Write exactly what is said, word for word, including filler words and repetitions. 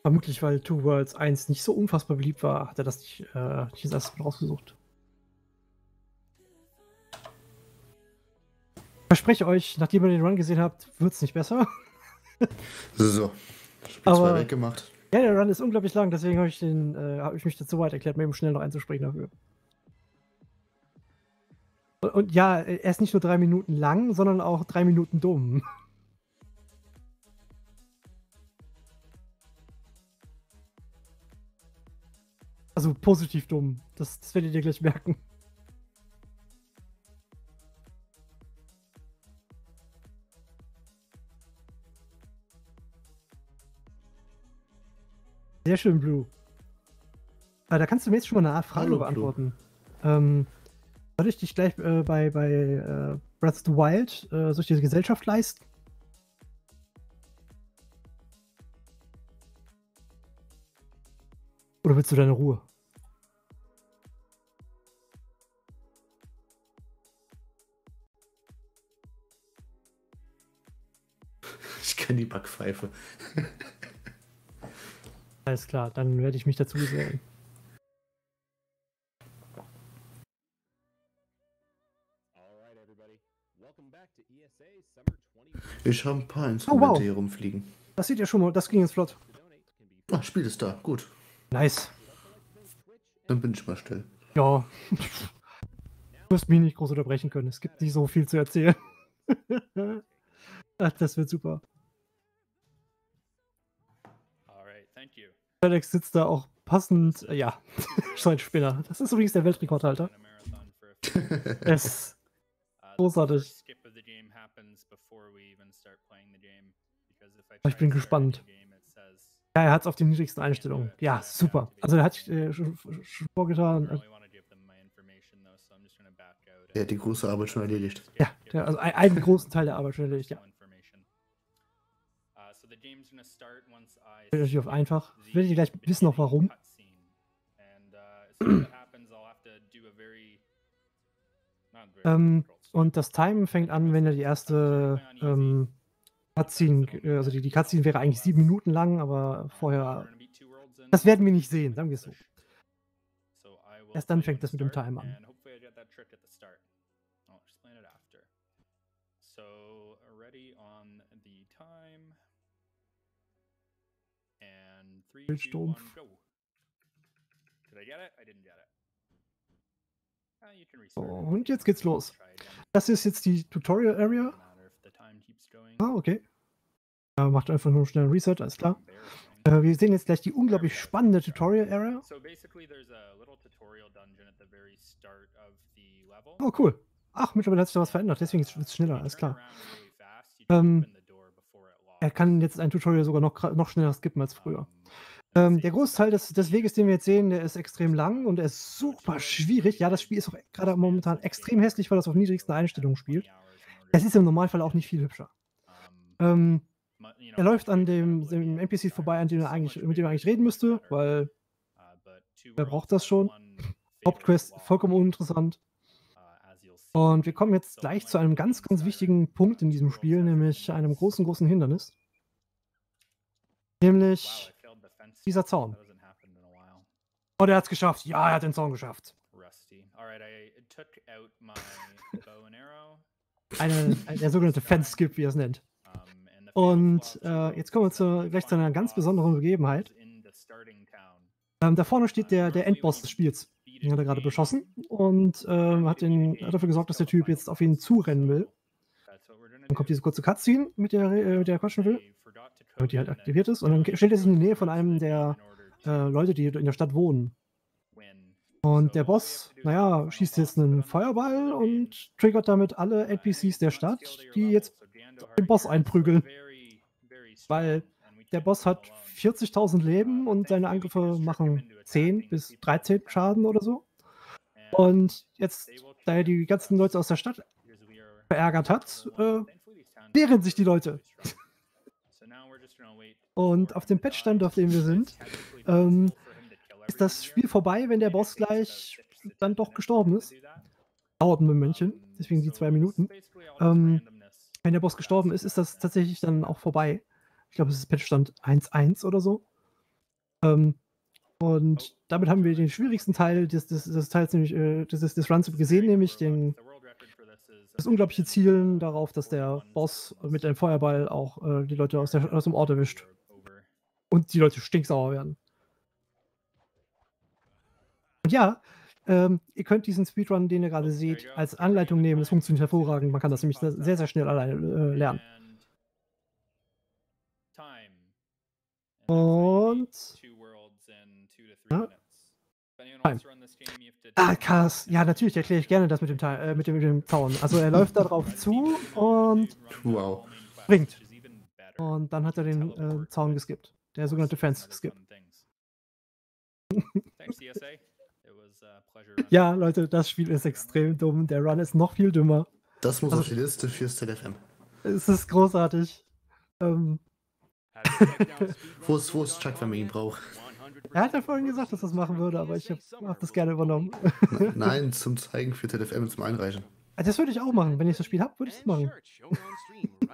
Vermutlich, weil Two Worlds eins nicht so unfassbar beliebt war, hat er das nicht, äh, nicht als erstes Mal rausgesucht. Ich verspreche euch, nachdem ihr den Run gesehen habt, wird es nicht besser. So, Spiel Aber zwei weggemacht. ja, der Run ist unglaublich lang, deswegen habe ich, den, äh, hab ich mich dazu weit erklärt, mir eben schnell noch einzusprechen dafür. Und, und ja, er ist nicht nur drei Minuten lang, sondern auch drei Minuten dumm. Also positiv dumm. Das, das werdet ihr gleich merken. Sehr schön, Blue. Äh, da kannst du mir jetzt schon mal eine Frage Hallo, beantworten. Ähm, soll ich dich gleich äh, bei, bei äh, Breath of the Wild, äh, soll ich diese Gesellschaft leisten? Oder willst du deine Ruhe? Ich kenne die Backpfeife. Alles klar, dann werde ich mich dazu gesellen. Ich habe ein paar Oh, Instrumente wow. hier rumfliegen. Das sieht ja schon mal, das ging jetzt flott. Ah, Spiel ist da, gut. Nice. Dann bin ich mal still. Ja. Du wirst mich nicht groß unterbrechen können. Es gibt nicht so viel zu erzählen. Ach, das wird super. Alex sitzt da auch passend. Äh, ja, so ein Spinner. Das ist übrigens der Weltrekordhalter. Es ist großartig. Ich bin gespannt. Ja, er hat es auf die niedrigsten Einstellungen. Ja, super. Also er hat äh, schon, schon vorgetan. Äh, Der hat die große Arbeit schon erledigt. ja, der, also ein, einen großen Teil der Arbeit schon erledigt, ja. Natürlich auf einfach. Werdet ihr gleich wissen noch warum. ähm, und das Timen fängt an, wenn er die erste ähm, Cutscene, äh, also die, die Cutscene wäre eigentlich sieben Minuten lang, aber vorher. Das werden wir nicht sehen, sagen wir es so. Erst dann fängt das mit dem Time an. Bildstumpf. So, und jetzt geht's los. Das ist jetzt die Tutorial Area. Ah, okay. Ja, macht einfach nur schnell ein Reset, alles klar. Äh, wir sehen jetzt gleich die unglaublich spannende Tutorial Area. Oh, cool. Ach, mittlerweile hat sich da was verändert, deswegen ist es schneller, alles klar. Ähm, er kann jetzt ein Tutorial sogar noch, noch schneller skippen als früher. Ähm, der Großteil des, des Weges, den wir jetzt sehen, der ist extrem lang und er ist super schwierig. Ja, das Spiel ist auch gerade momentan extrem hässlich, weil das auf niedrigsten Einstellungen spielt. Es ist im Normalfall auch nicht viel hübscher. Ähm, er läuft an dem, dem N P C vorbei, an dem er eigentlich, mit dem er eigentlich reden müsste, weil wer braucht das schon? Hauptquest vollkommen uninteressant. Und wir kommen jetzt gleich zu einem ganz, ganz wichtigen Punkt in diesem Spiel, nämlich einem großen, großen Hindernis. Nämlich dieser Zaun. Oh, der hat es geschafft. Ja, er hat den Zaun geschafft. Eine, ein, der sogenannte Fence-Skip, wie er es nennt. Und äh, jetzt kommen wir zu, gleich zu einer ganz besonderen Begebenheit. Ähm, da vorne steht der, der Endboss des Spiels. Den hat er gerade beschossen und ähm, hat, den, hat dafür gesorgt, dass der Typ jetzt auf ihn zurennen will. Dann kommt diese kurze Cutscene, mit der, äh, mit der er quatschen will, damit die halt aktiviert ist. Und dann stellt er sich in die Nähe von einem der äh, Leute, die in der Stadt wohnen. Und der Boss, naja, schießt jetzt einen Feuerball und triggert damit alle N P Cs der Stadt, die jetzt den Boss einprügeln. Weil der Boss hat vierzigtausend Leben und seine Angriffe machen zehn bis dreizehn Schaden oder so. Und jetzt, da er die ganzen Leute aus der Stadt verärgert hat, äh, wehren sich die Leute. Und auf dem Patchstand, auf dem wir sind, ähm, ist das Spiel vorbei, wenn der Boss gleich dann doch gestorben ist. Dauert ein Momentchen, deswegen die zwei Minuten. Ähm, wenn der Boss gestorben ist, ist das tatsächlich dann auch vorbei. Ich glaube, es ist Patchstand eins Punkt eins oder so. Ähm, und damit haben wir den schwierigsten Teil des, des, des Teils, nämlich äh, des, des Runs gesehen, nämlich den, das unglaubliche Zielen darauf, dass der Boss mit einem Feuerball auch äh, die Leute aus, der, aus dem Ort erwischt. Und die Leute stinksauer werden. Und ja, ähm, ihr könnt diesen Speedrun, den ihr gerade seht, als Anleitung nehmen. Das funktioniert hervorragend. Man kann das nämlich sehr, sehr schnell alleine äh, lernen. Und... Ja. Ah, krass. Ja, natürlich erkläre ich gerne das mit dem, äh, mit dem, mit dem Zaun. Also er läuft da drauf zu und Wow. springt. Und dann hat er den äh, Zaun geskippt. Der sogenannte Fence-Skip. Ja, Leute, das Spiel ist extrem dumm. Der Run ist noch viel dümmer. Das muss also, auf die Liste fürs T F M. Es ist großartig. Ähm, wo, ist, wo ist Chuck, wenn man ihn braucht? Er hat ja vorhin gesagt, dass er das machen würde, aber ich habe hab das gerne übernommen. Nein, zum Zeigen für T F M und zum Einreichen. Das würde ich auch machen. Wenn ich das Spiel habe, würde ich es machen.